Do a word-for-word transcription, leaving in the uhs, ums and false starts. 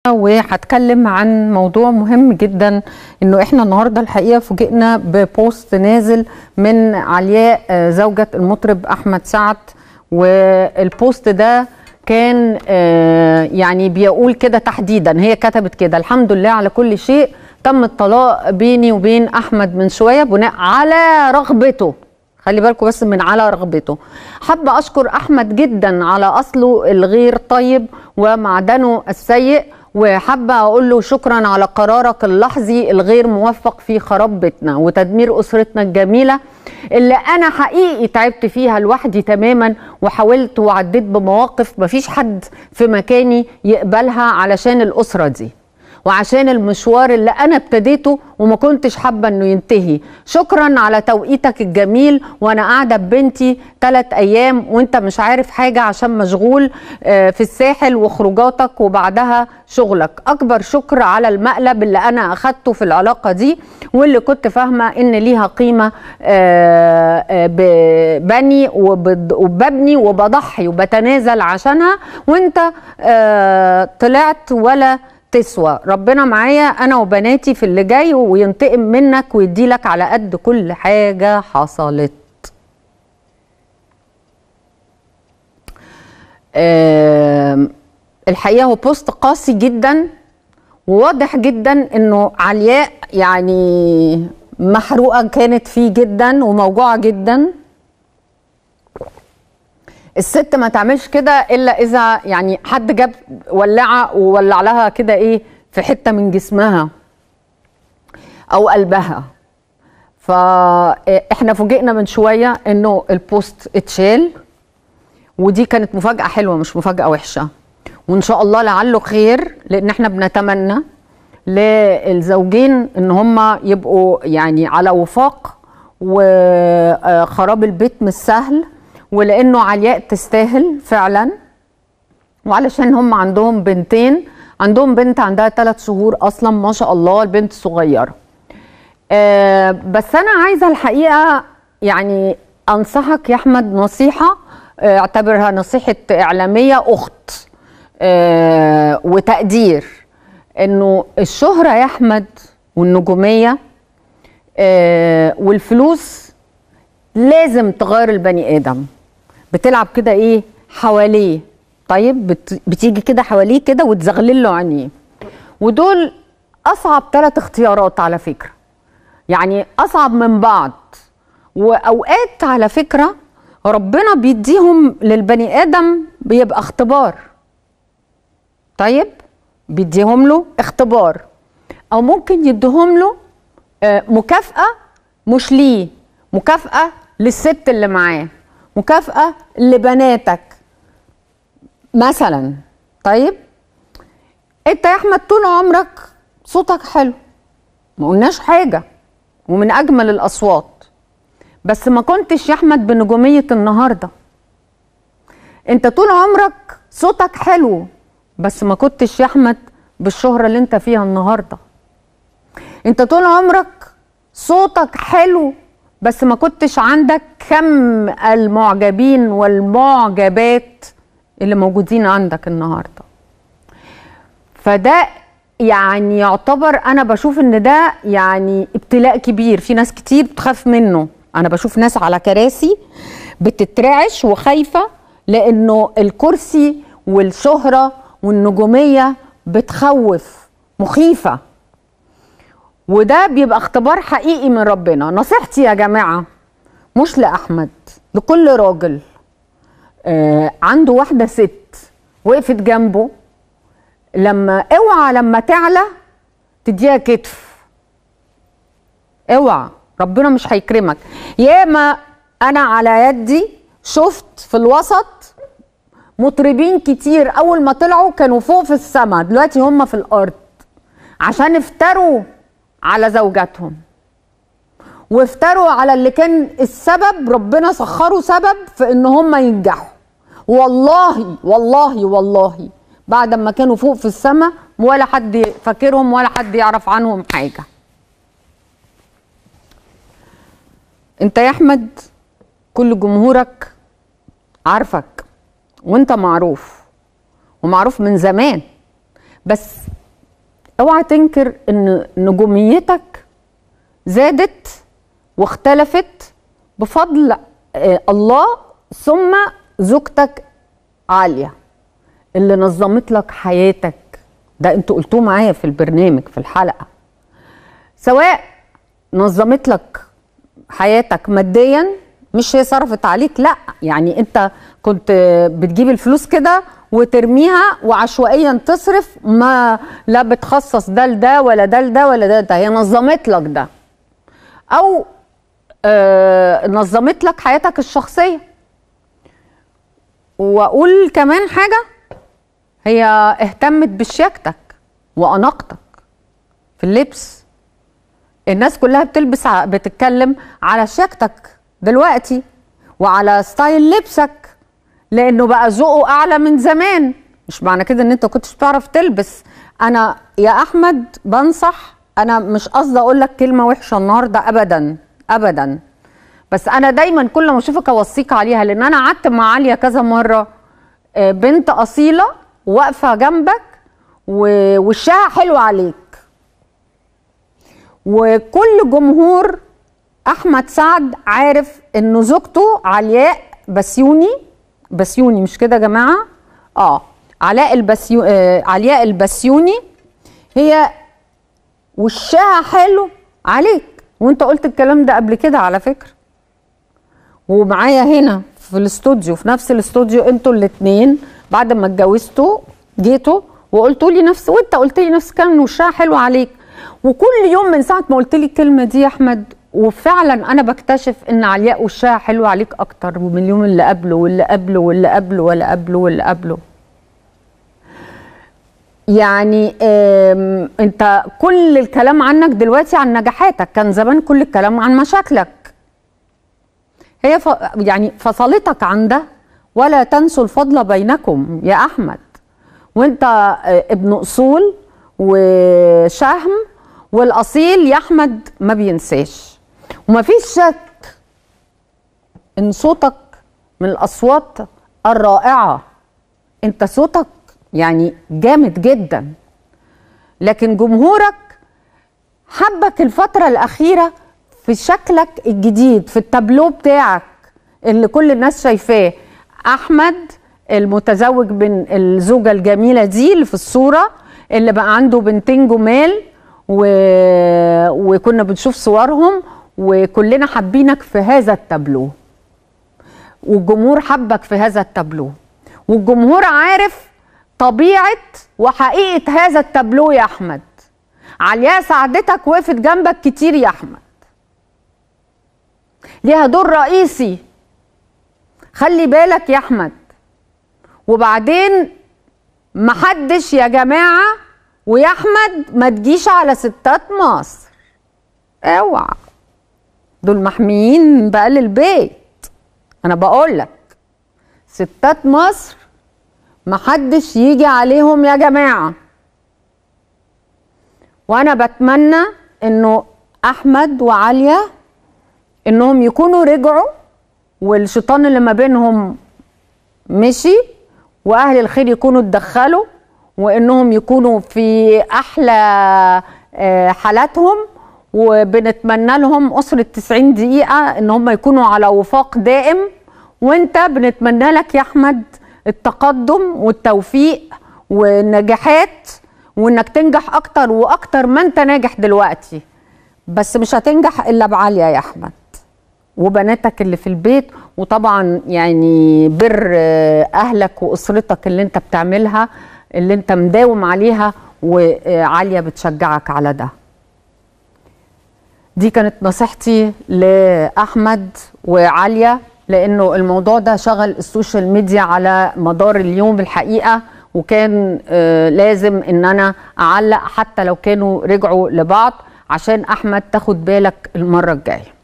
وهتكلم عن موضوع مهم جدا، انه احنا النهارده الحقيقه فوجئنا ببوست نازل من علياء زوجة المطرب احمد سعد، والبوست ده كان يعني بيقول كده تحديدا، هي كتبت كده: الحمد لله على كل شيء، تم الطلاق بيني وبين احمد من شويه بناء على رغبته. خلي بالكم بس من على رغبته. حابه اشكر احمد جدا على اصله الغير طيب ومعدنه السيء، وحابه اقول له شكرا على قرارك اللحظي الغير موفق في خراب بيتنا وتدمير اسرتنا الجميله اللي انا حقيقي تعبت فيها لوحدي تماما، وحاولت وعديت بمواقف مفيش حد في مكاني يقبلها علشان الاسره دي وعشان المشوار اللي انا ابتديته وما كنتش حابه انه ينتهي. شكرا على توقيتك الجميل وانا قاعده ببنتي ثلاث ايام وانت مش عارف حاجه عشان مشغول في الساحل وخروجاتك وبعدها شغلك. اكبر شكر على المقلب اللي انا اخدته في العلاقه دي واللي كنت فاهمه ان ليها قيمه، ببني وببني وبضحي وبتنازل عشانها، وانت طلعت ولا تسوى. ربنا معايا انا وبناتي في اللي جاي وينتقم منك ويديلك على قد كل حاجه حصلت. أه الحقيقه هو بوست قاسي جدا وواضح جدا انه علياء يعني محروقه كانت فيه جدا وموجوعه جدا. الست ما تعملش كده الا اذا يعني حد جاب ولعه وولع لها كده ايه في حته من جسمها او قلبها. فاحنا فوجئنا من شويه انه البوست اتشال، ودي كانت مفاجاه حلوه مش مفاجاه وحشه، وان شاء الله لعله خير، لان احنا بنتمنى للزوجين ان هم يبقوا يعني على وفاق، وخراب البيت مش سهل، ولانه علياء تستاهل فعلا، وعلشان هم عندهم بنتين، عندهم بنت عندها ثلاث شهور اصلا ما شاء الله، البنت صغيره. أه بس انا عايزه الحقيقه يعني انصحك يا احمد نصيحه، اعتبرها نصيحه اعلاميه اخت أه وتقدير، انه الشهره يا احمد والنجوميه أه والفلوس لازم تغير البني ادم. بتلعب كده ايه حواليه، طيب بت... بتيجي كده حواليه كده وتزغلل له عينيه، ودول اصعب ثلاث اختيارات على فكره، يعني اصعب من بعض. واوقات على فكره ربنا بيديهم للبني ادم بيبقى اختبار، طيب بيديهم له اختبار، او ممكن يديهم له مكافاه مش ليه، مكافاه للست اللي معاه، مكافأة لبناتك مثلا. طيب انت يا احمد طول عمرك صوتك حلو، ما قلناش حاجة، ومن اجمل الاصوات، بس ما كنتش يا احمد بنجومية النهاردة. انت طول عمرك صوتك حلو، بس ما كنتش يا احمد بالشهرة اللي انت فيها النهاردة. انت طول عمرك صوتك حلو، بس ما كنتش عندك كم المعجبين والمعجبات اللي موجودين عندك النهارده. فده يعني يعتبر، انا بشوف ان ده يعني ابتلاء كبير، في ناس كتير بتخاف منه. انا بشوف ناس على كراسي بتترعش وخايفه، لانه الكرسي والشهره والنجوميه بتخوف، مخيفه، وده بيبقى اختبار حقيقي من ربنا. نصيحتي يا جماعة مش لأحمد، لكل راجل آه عنده واحدة ست وقفت جنبه، لما اوعى لما تعلى تديها كتف، اوعى، ربنا مش هيكرمك. ياما انا على يدي شفت في الوسط مطربين كتير اول ما طلعوا كانوا فوق في السماء، دلوقتي هم في الارض عشان افتروا على زوجاتهم، وافتروا على اللي كان السبب، ربنا سخروا سبب في ان هم ينجحوا. والله والله والله بعد ما كانوا فوق في السماء ولا حد فاكرهم ولا حد يعرف عنهم حاجة. انت يا احمد كل جمهورك عارفك، وانت معروف ومعروف من زمان، بس اوعى تنكر ان نجوميتك زادت واختلفت بفضل الله، ثم زوجتك عالية اللي نظمت لك حياتك. ده انتوا قلتوه معايا في البرنامج في الحلقة. سواء نظمت لك حياتك ماديا، مش هي صرفت عليك، لا، يعني انت كنت بتجيب الفلوس كده وترميها وعشوائيا تصرف، ما لا بتخصص ده لده ولا ده لده ولا ده لده، هي نظمت لك ده. او آه نظمت لك حياتك الشخصية. واقول كمان حاجة، هي اهتمت بشياكتك واناقتك في اللبس. الناس كلها بتلبس بتتكلم على شياكتك دلوقتي وعلى ستايل لبسك، لانه بقى ذوقه اعلى من زمان. مش معنى كده ان انت كنتش بتعرف تلبس. انا يا احمد بنصح، انا مش قصدي اقول لك كلمه وحشه النهارده ابدا ابدا، بس انا دايما كل ما اشوفك اوصيك عليها، لان انا قعدت مع عليا كذا مره، بنت اصيله واقفه جنبك ووشها حلو عليك. وكل جمهور احمد سعد عارف انه زوجته علياء بسيوني، بسيوني مش كده يا جماعه؟ اه علاء البسيو آه علياء البسيوني، هي وشها حلو عليك. وانت قلت الكلام ده قبل كده على فكره، ومعايا هنا في الاستوديو، في نفس الاستوديو انتوا الاثنين بعد ما اتجوزتوا جيتوا وقلتوا لي نفس، وانت قلت لي نفس الكلام، وشها حلو عليك. وكل يوم من ساعه ما قلت لي الكلمه دي يا احمد، وفعلا انا بكتشف ان علياء وشها حلو عليك اكتر من اليوم اللي قبله واللي قبله واللي قبله واللي قبله واللي قبله. يعني انت كل الكلام عنك دلوقتي عن نجاحاتك، كان زمان كل الكلام عن مشاكلك. هي ف... يعني فصلتك عن ده. ولا تنسوا الفضل بينكم يا احمد، وانت ابن اصول وشهم، والاصيل يا احمد ما بينساش. ومفيش شك ان صوتك من الاصوات الرائعه، انت صوتك يعني جامد جدا، لكن جمهورك حبك الفتره الاخيره في شكلك الجديد، في التابلو بتاعك اللي كل الناس شايفاه. احمد المتزوج من الزوجه الجميله دي اللي في الصوره، اللي بقى عنده بنتين جمال، و... وكنا بنشوف صورهم، وكلنا حابينك في هذا التابلو، والجمهور حبك في هذا التابلو، والجمهور عارف طبيعه وحقيقه هذا التابلو يا احمد. علياء ساعدتك، وقفت جنبك كتير يا احمد، ليها دور رئيسي، خلي بالك يا احمد. وبعدين محدش يا جماعه ويا احمد ما تجيش على ستات مصر، اوعى، دول محميين بقال البيت. انا بقولك ستات مصر محدش يجي عليهم يا جماعه. وانا بتمنى انه احمد وعليا انهم يكونوا رجعوا، والشيطان اللي ما بينهم مشي، واهل الخير يكونوا اتدخلوا، وانهم يكونوا في احلى حالاتهم. وبنتمنى لهم اسره تسعين دقيقه ان هم يكونوا على وفاق دائم. وانت بنتمنى لك يا احمد التقدم والتوفيق والنجاحات، وانك تنجح اكتر واكتر ما انت ناجح دلوقتي. بس مش هتنجح الا بعليا يا احمد وبناتك اللي في البيت، وطبعا يعني بر اهلك واسرتك اللي انت بتعملها، اللي انت مداوم عليها، وعليا بتشجعك على ده. دي كانت نصيحتي لاحمد وعليا، لانه الموضوع ده شغل السوشيال ميديا على مدار اليوم الحقيقه، وكان لازم ان انا اعلق حتى لو كانوا رجعوا لبعض، عشان احمد تاخد بالك المره الجايه.